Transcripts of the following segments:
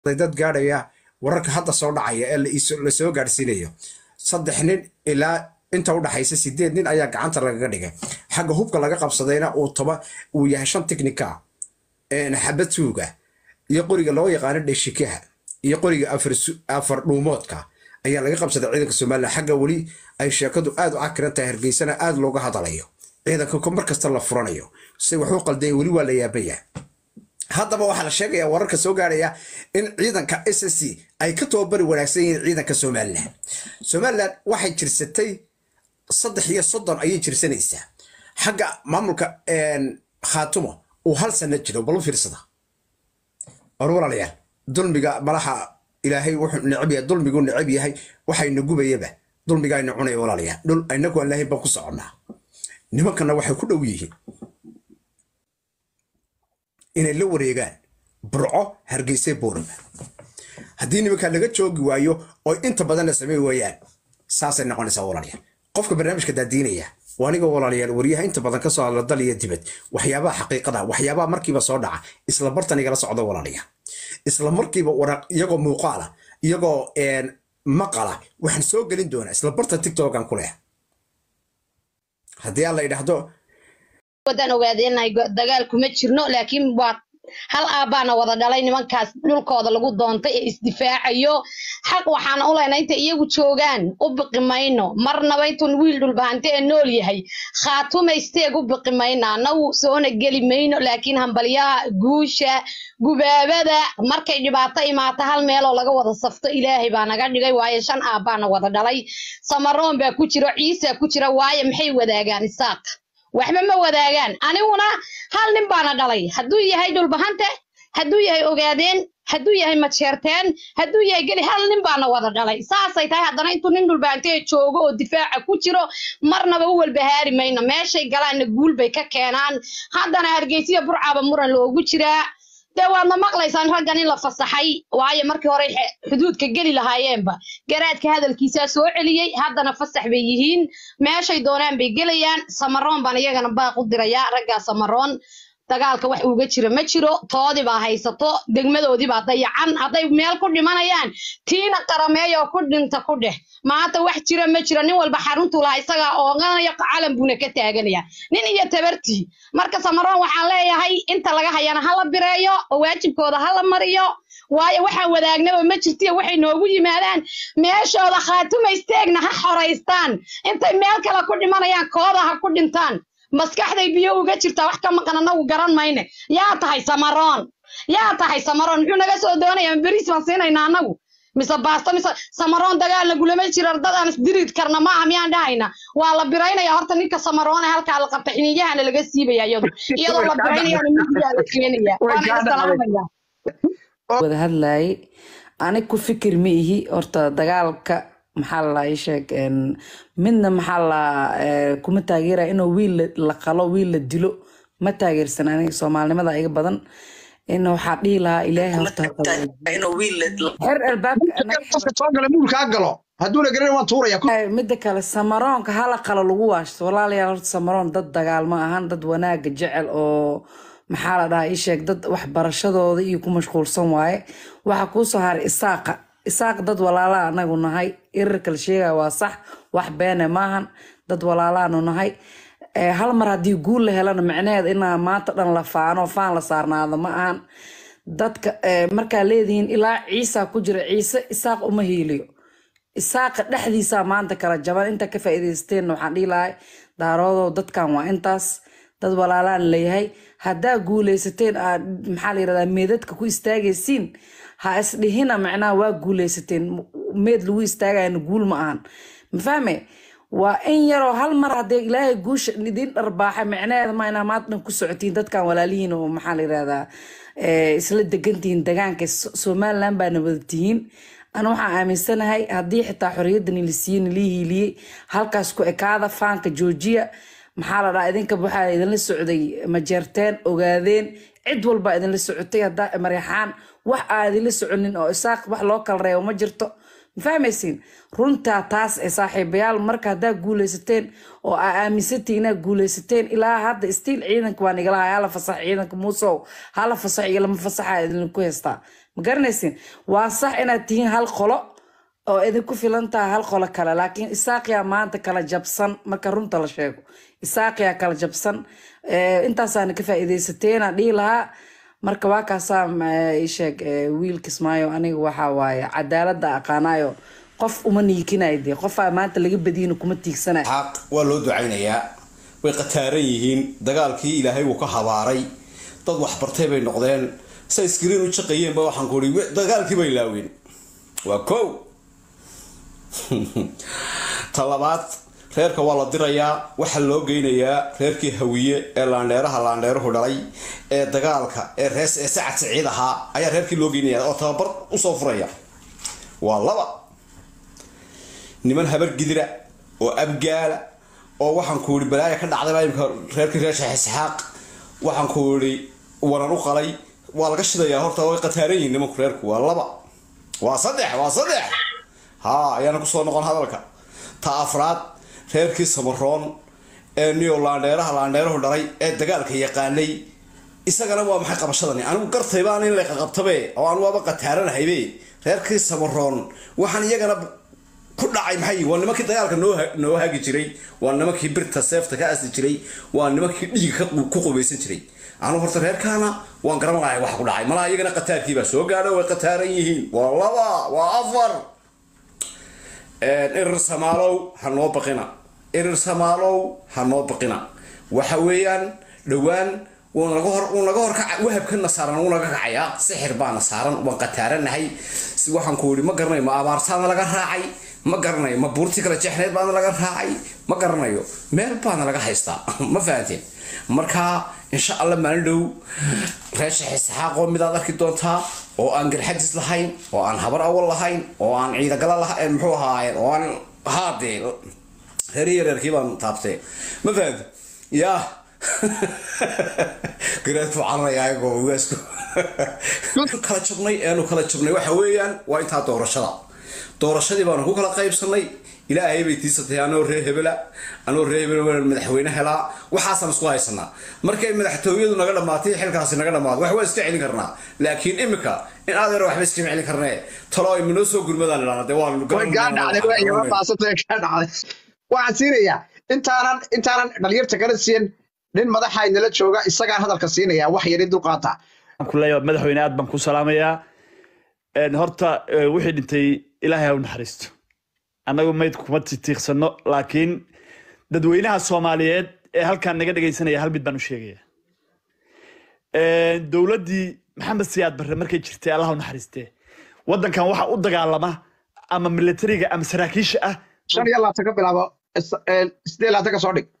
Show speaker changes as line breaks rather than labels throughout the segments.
dad gaadhaya wararka hadda soo dhacaya ee la soo gaarsiinayo 3 nin ilaa inta u dhaxaysa 8 nin ayaa gacanta lagaga dhigay xagga hubka laga qabsadayna uu yahay 5 technica xabad suuga iyo qoriga loo yaqaan dhishikaha iyo qoriga afar dhuumoodka ayaa laga qabsaday ciidanka Soomaaliya xagga wali ay sheekadu aad u cakiran tahay Hargeysana aad looga hadalayo ciidanka markasta la furanayo si wuxuu qalday wali waa la yaabaya haddaba waxa la sheegaya wararka soo gaaraya in ciidanka SSC ay ka toobari wanaagsan yihiin ciidanka Soomaaliland waxay jirsatay 3 ayay jirsanaysaa xagga maamulka Khaatumo oo hal sano jiro bal fiirsada walaalayaal dulmiga malaha ilaahay wuxuu necab yahay dulmigu necab yahay waxayna gubayaba dulmiga ayna cunay walaalayaal dul aynagu ilaahay baan ku soconaa nimankana waxay ku dhow yihiin inay la wareegaan burco Hargeysa Boorama haddii nimanka laga joogi waayo oo inta badan la sameey waayaan saasay noqonaysaa walaalayaal qofka barnaamijka daadiinaya waaniga walaalayaal wariyaha inta badan ka soo hadla dal iyo dibad waxyaabaha xaqiiqada waxyaabaha markiiba soo dhaca isla bartaniga la socdo walaalayaal isla markiiba waraq iyagoo muuqaala iyagoo maqala waxaan soo gelin doonaa isla barta TikTok aan ku leeyahay haddii alla yidhaahdo
wadan ogaadeenay dagaal kuma jirno laakiin waa hal aabaana wada dhalay nimankaas dhulkooda lagu doontay ee isdifaacayo xaq waxaan u leenahay inta iyagu joogaan u biqimayno marnaba intuu wiil dhulbaante ee nool yahay Khaatumaysteeg u biqimayna anagu soona gali mayno laakiin hambaliyaha guusha gubaabada markay dhibaato imaata hal meel oo laga wada safto ilaahay baa naga dhigay waaye 5 aabaana wada dhalay Samaroon baa ku jiro Ciise ku jira waaye maxay wadaagaan isaaq waxba ma wadaagaan aniguna hal nin baana dhalay hadduu yahay dhulbahante hadduu yahay ogaadeen hadduu yahay majeerteen hadduu yahay gali hal nin baana wada dhalay saasay tahay haddana intuu nin dhulbahante joogo oo difaaca ku jiro marnaba u walbahaari mayno meeshay galaana guul bay ka keenaan haddana Hargeysa Burcaba muran loogu jiraa dawaadna maqlaysaan raggan in la fasaxay waaye markii hore xuduudka gali lahaayeenba garaadka hadalkiisa soo celiyay haddana fasax bay yihiin meeshay doonaan bay gelayaan Samaroon baan iyagana baaq u diraya ragga Samaroon dagaalka wax uga jira ma jiro toodi baa haysato degmadoodii baa dayacan haday meel ku dhimanayaan tiina qarameeyo ku dhinta ku dheh maanta wax jira ma jira nin walba xaruntu la isaga oo qanaya calan buna ka taaganaya nin iyo tabartii marka Samaroon waxaan leeyahay inta laga hayana hala bireeyo oo waajibkooda hala mariyo waaye waxa wadaagnaba ma jirtiyo waxay noogu yimaadaan meeshooda Khaatumaysteegna ha xoreystaan intay meel kale ku dhimanayaan kooda ha ku dhintaan maskaxday biyo uga jirta wax ka maqan anagu garan mayne yaa tahay Samaroon muxuu naga soo doonayaa bariis baan siinayna anagu mise baasta mise Samaroon dagaal la gulama jiro dadaan isdirid karna ma amiyaan dhahayna waa la biraynaya horta ninka Samaroon halka la qabta xiniyahana laga siibaya iyadoo la biraynaya midiga la keenaya waa salaamaya
wada hadlay ani ku fikir miihi horta dagaalka maxaa la sheeg midna maxaa la kuma taageera inuu wiil la qalo wiil la dilo ma taageersanaan Soomaalnimada iga badan inuu waxa dhii lahaa ilaahay horta inuu wiil her albaabka anaga
soo gala mulka galo haduu la garan waan tuuraya
midda kale Samaroonka hala qalo lagu waashto walaalayaal horta Samaroon dad dagaal ma ahan dad wanaag jecel oo maxaa la dhahay sheeg dad wax barashadooda iyo ku mashquulsan waaye waxa ku soo haray isaaq dad walaala anagu nahay irka la sheegay waa sax wax been maahan dad walaala anu nahay hal mar hadii guul la helana macnaheed in maanta dhan la faano faan la saarnaado ma ahan dadka marka leediin ilaa Ciise ku jira Ciise isaaq uma heeliyo isaaq dhaxdiisa maanta kala jaban inta ka faa'iideysteen waxaan dhilahay daaroodo dadkan waa intaas dad walaalaan leeyahay hadaa guuleysateen maxaa la yiraahdaa meedadka ku istaagaysiin ha isdhihina macnaa waa guuleysateen meed lagu istaagayna guul ma ahan ma fahmay waa in yaroo hal mar hadii ilaahay guusha idin dharbaaxay macnaheedu ma ina maadna ku socotiin dadkan walaalihiin oo maxaa la yiraahdaa isla degantiin deegaanka Soomaaliland baa nabadtihiin أنا waxaan aaminsanahay hadii xitaa xoriyaddan la siin lihiiliyay halkaas ku ekaada faanka Georgia maxaa la dhahaa idinka waxa idin la socday ma jeerteen ogaadeen cid walba idin la socotay hada Mareyxaan wax aad la soconin oo isaaq wax loo kala reeyo ma jirto fahmaysiin runta taas ee saaxiibayaal marka hada guuleysateen oo aaminsantiina guuleysateen ilaa hadda stiil ciidanka waan igala hala fasax ciidanka Muusow hala fasax iyo lama fasaxa idin ku heystaa ma garanaysin waa sax inaad tihiin hal qolo oo idinku filan tahay hal qolo kale laakiin isaaqiyaa maanta kala jabsan marka runta la sheego isaaqiyaa kala jabsan intaasaana ka faa'iidaysateena dhihi lahaa marka waa kaasaa ii sheeg wiilka Ismaayo aniga waxaa waaye cadaaladda aqaanayo qof uma niikinay dee qofaa maanta laga badiyina kuma tiigsanayo
xaq waa loo ducaynayaa way qataaran yihiin dagaalkii ilaahay uu ka habaaray dad wax bartay bay noqdeen say iskiriin u shaqeeyeen ba waxaan ku ri dagaalkii bay laaween waa koow talabaad reerka waa la dirayaa waxa loo geynayaa reerkii hawiye ee laandheeruhu dhalay ee dagaalka ee rees ee sacad siciid ahaa ayaa reerkii loo geynayaa oo tababar u soo furaya waa laba niman habar gidira oo abgaala oo waxaan ku ri balaaya ka dhacday baa reerkii reesha Isxaaq waxaan ku ri waran u qalay waa laga shidayaa horta way qataaran yihiin nimanku reerku waa laba waa saddex ها ayaan ku soo noqon hadalka ta afraad reerkii Samaroon ee New Laandheeruhu dhalay ee dagaalka yaqaanay isagana waa maxay qabashadani anigu gartay baan in la qabtabe oo aan waaba qataaranahay reerkii Samaroon waxaan iyagana ku dhacay maxay waa nimankii dagaalka noo hagi jiray waa nimankii birta seefta ka asli jiray waa nimankii dhiigga ku qubaysan jiray anu horta reerkaana waan garan lahay wax ku dhacay malaha iyagana qataarkii baa soo gaadhay way qataaran yihiin waa laba waa afar إير سمالو هنو بقنا وحويان دوان ونغور وهب كنا صارن ونغا سحر بانا صارن وقتارن هي waxaan ku wari ma garanayo ma abaartaan laga raacay ma garanayo ma buurti kala jeexneed baan laga raacay ma garanayo meel baan laga haystaa ma fahanteen marka insha Allah maalin dhow reesha Isxaaq oo mid aad arki doontaa oo aan garxadis lahayn oo aan habar awal lahayn oo aan ciida gal lahayn muxuu ahaayeen oo aan haadee reerkii baan taabtay ma fahanteen yaa قرأت عن رأيك وواسكو كلا شبني وحويان وإنتها دور الشدي بانه كلا قيب صني إلى أي بيتي ستي أنا وريه مدحوينه هلا وحاسن سقاي سنة مركب مدحتويد ونقدر ماتي حلك هسه نقدر مات وحوي استعين كرنا لكن إمك إن هذا روح بس كم عليه كرنا طلعوا من نسوق المدن لنا دوال
قاعد على وين ما فاصلت قاعد على وعسيريا انت دلير تكرسين nin madaxa inala jooga isaga hadalka siinaya wax yar inuu qaata
kullay madaxweyne aad baan ku salaamayaa horta wixii dhintay ilaahay u naxariisto anagu mayd kuma tiiqsano laakiin dadweynaha Soomaaliyeed ee halkan naga dhageysanaya hal mid baan u sheegayaa dawladii Maxamed Siyaad Barre markay jirtay Allah u naxariistay wadankan waxa u dagaalama ama militariga ama saraakiisha ah
5 ka bilaabo 8 ka soo dhig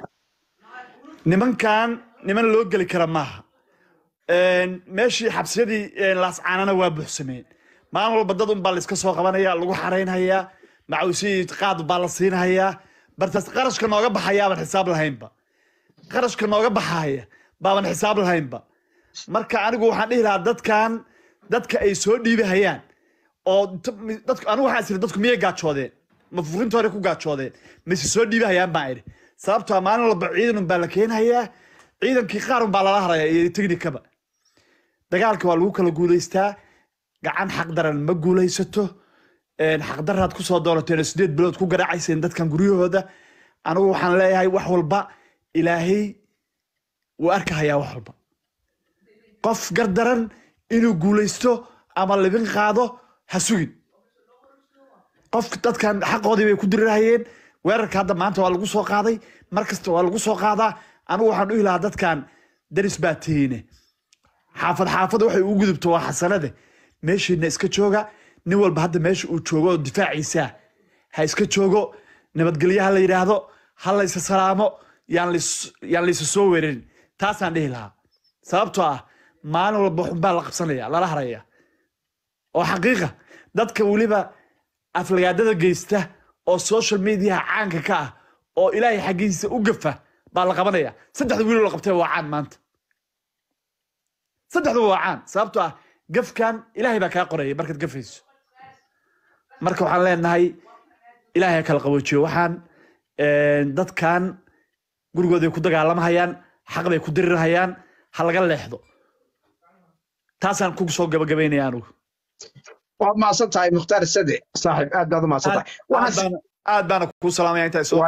niman loo gali kara maaha meeshii xabsiyadii laascaanana waa buuxsameen maalin walba dad un baa la iska soo qabanaya lagu xaraynhayaa macawisii qaad baa la siinhayaa bartaas qarashka nooga baxayaaban xisaab lahaynba qarashka nooga baxaya baaban xisaab lahaynba marka anigu waxaan dhihi lahaa dadka ay soo dhiibahayaan oo anigu waxaan isiri dadku miyay gaajoodeen ma furintoore ku gaajoodeen mise soo dhiibahayaan baan idhi sababtoo maalin walba ciidan baa la keenayaa ciidankii qaar baa lala harayaa iyo technique-ba dagaalka waa lagu kala guuleystaa gacan xaq daran ma guuleysato xaq daraad ku soo doorateen 8 bilood ku garaacayeen dadkan guryahooda anigu waxaan leeyahay wax walba ilaahay wuu arkayaa wax walba qof gardaran inuu guuleysto ama libin qaado ha sugin qof dadkan xaqoodii bay ku dirirayeen weerarka hadda maanta waa lagu soo qaaday markasta waa lagu soo qaadaa anigu waxaan u ilaha dadkan daris baa tihiine xaafad waxay u gudubto waa xasanade meeshiina iska jooga nin walba hadda meesha uu joogo oo difaaciisa ha iska joogo nabadgelyaha la yiraahdo ha la isa salaamo yaan la isa soo weerarin taasaan dhihi lahaa sababtoo ah maalin walba xunbaa la qabsanaya lala haraya oo xaqiiqa dadka weliba aflagaadada geysta oo social media caanka ka ah oo ilaahay xaqiisa u gafa baa la qabanaya saddexda wiil la qabtay waa caan maanta saddexdu waa caan sababtoo ah gafkan ilaahay baa kaa qorayay markaad gafayso marka waxaan leenahay ilaahay kala qaboojiyo waxaan dadkan gurigooday ku dagaalamahayaan xaq bay ku dirirahayaan ha laga leexdo taasaan kugu soo gabagabaynaya anugu
waad mahadsan tahay mukhtaar sade saaxiib aad baad u mahadsan tahay
aad baana kuu salaamaya intaa soo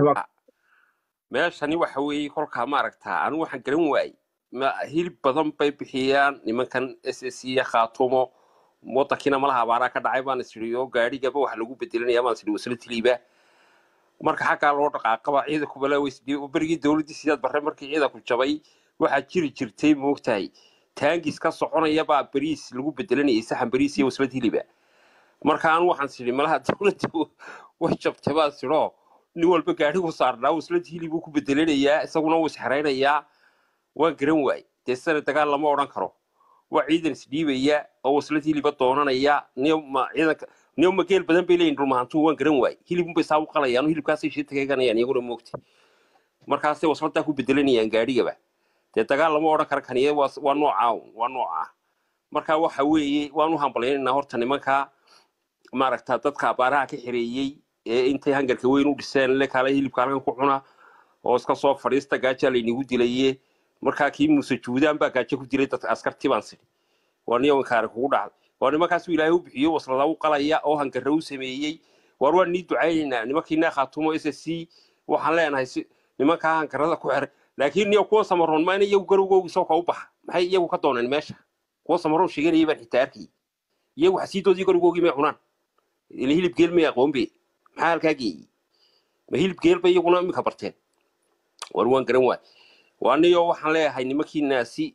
meeshani waxa weeye kolkaa maaragtaa anigu waxaan garan waayey hilib badan bay bixiyaan nimankan SSC khaatumo waddankiina malaha abaaraa ka dhacay baan isiri oo gaadhigaba wax lagu bedelinayaa baan isiri wasla tiliiba marka xaggaa loo dhaqaaqaba ciidanku balaaweysdii berigii dowladdii sidaad barre markii ciidanku jabay waxaa jiri jirtay moogtahay taangis ka soconaya baa bariis lagu bedelanayay saxan bariis iyo wasla tiliiba marka anigu waxaan isiri malaha dowladdu way jabtay baan isiro nin walba gaadhigu saarnaa wasla tiliibu ku bedelanayaa isaguna wuu isxaraynayaa waan garan waay dee sana dagaal lama odhan karo waa ciidan isdhiibaya oo wasla tiliiba doonanaya niyoma geel badan bay leeyihin dhulmahantuu waan garan waay hilibunbay saa u qalayaan hilibkaasay shii tagayganayaan iyaguna moogta markaasay wasladaa ku bedelanayaan gaadhigaba dee dagaal lama odhan karo kaniye waa noocaa marka waxa weeye waan u hambalyaynaynaa horta nimankaa maaragta dadka abaaraha ka xireeyey ee intay hangarka weyn u dhiseen le kaale hilibka halkan ku cuna oo iska soo fadhiista gaajaa laynigu dilaye markaa kii muuse juudaan baa gaajo ku dilay dadka askartii baan siri waa nimankaani kugu dhacday waa nimankaasuu ilaahay u bixiyo waslada u qalaya oo hangarra u sameeyey waa nii ducaynaynaa nimankiina khaatumo SSC waxaan leenahay nimankaa hangarrada ku xiray laakiin niyo kuwa samaroon ma ina iyagu garowgoogi soo ka u baxa maxay iyagu ka dooneen meesha kuwa samaroon sheeganayay baan xitaa arkayay iyagu xasiidoodii garowgoogii may cunaan ila hilib geel may aqoonbe maxaa halkaa geeyey ma hilib geel bay iyaguna imika barteen war waan garan waay waa niyo waxaan leeyahay nimankiinaasi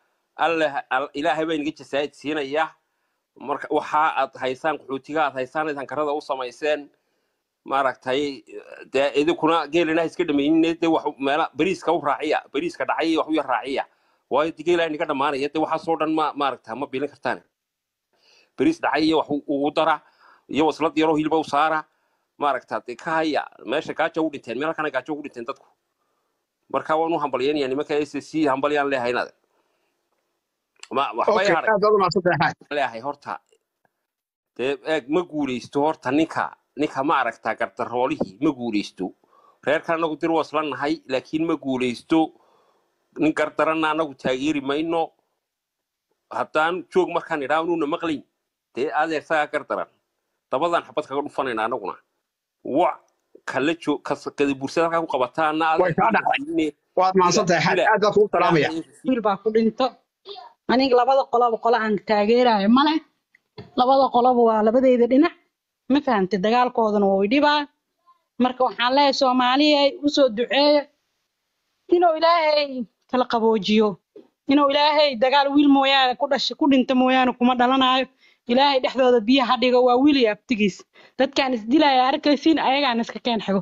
ilaahay baa inaga jasaa'id siinaya marka waxa aad haysaan qaxootiga aad haysaan hankarada u samayseen maaragtay dee idinkuna geelina iska dhameeyeen dee wax meela bariiska u raaciya bariiska dhacay wax u yar raaciya waayo digeela inaga dhamaanaya dee waxa soo dhan maaragtaa ma biilin kartaan bariis dhacay iyo wax ugu dara iyo waslad yaroo hilba u saara maaragtaa dee ka haya meesha gaajo u dhinteen meel kana gaajo ugu dhinteen dadku marka waan u hambalyeynaya nimanka SSC hambalyaan leeyahay leeyahay horta dee eeg ma guulaysto horta ninka ma aragtaa gardaroolihii ma guulaysto reerkan anagu dir wasla nahay laakiin ma guulaysto nin gardaranna anagu taageeri mayno haddaan joog markaan idhaa inuuna maqlayn dee adeersagaa gardaran dabadan xabad kaga dhufanayna anaguna wac kala joog kada bulshada halkaa ku qabataana
waad mahadsantahay aad baad kugu salaamaya
wiil baa ku dhinto aniga labada qolo aan taageerayo male labada qoloba waa labadeyda dhinac ma fahantay dagaalkoodana waa dhibaa marka waxaan leeyahay Soomaaliya u soo duceeyo inuu Ilaahay kala qaboojiyo inuu Ilaahay dagaal wiil mooyaane ku dhashay ku dhinta mooyaane kuma dhalanayo Ilaahay dhexdooda biyaha dhiga waa wiil iyo abtigiis dadkaan isdilaya arkaysiin ayagaan iska keen xigo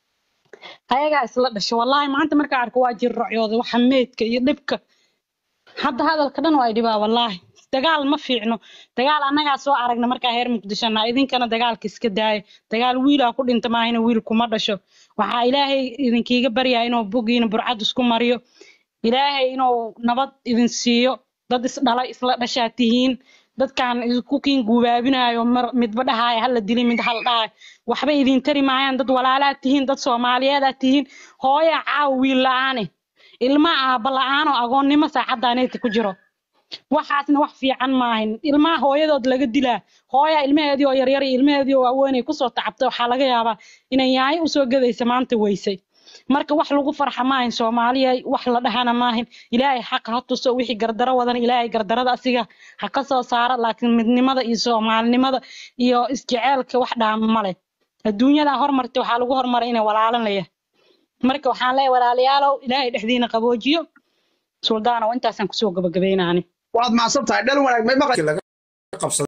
ayagaa isla dhashay wallahi maanta marka arko waa jirracooda waxa meedka iyo dhibka hadda hadalka dhan waa dhibaa wallahi dagaal ma fiicno dagaal anaga soo aragna marka heer Muqdishona idinkana dagaalka iska daay dagaal wiil ku dhinta maahina wiil kuma dhasho waxa Ilaahay idinkiiga baryaa inuu bogiina burcad isku mariyo Ilaahay inuu nabad idin siiyo dad is dhalay isla dhashaatihiin dadkan isku kiin guubaabinayo midba dhahay hal la dilay mid hal dhahay waxba idin tari maayaan dad walaalaad tihiin dad Soomaaliyeed aad tihiin hooyo caawi la'aane ilma aaba la'aan oo agoonnimo saacadaaneed ku jiro waxaasna wax fiican maahin ilmaha hooyadood laga dilaa hooya ilmaheedii oo yaryar ilmaheedii oo waaweyn ku soo tacabtay waxa laga yaabaa inay yahay u soo gadaysa maanta weysay marka wax lagu farxa maahin Soomaaliya wax la dhahana maahin Ilaahay xaq ha tuso wixii gardaro wadan Ilaahay gardarada asiga ha ka soo saara laakiin midnimada iyo Soomaalinimada iyo isjecelka wax dhaama male adduunyada horumartay waxa lagu horumaray inay walaalan leeyahay marka waxaan leeyahay walaalayaalow Ilaahay dhexdiina qaboojiyo suldaana intaasaan ku soo gabagabeynaa
waad mahadsantahay dhal wanaag may maqlay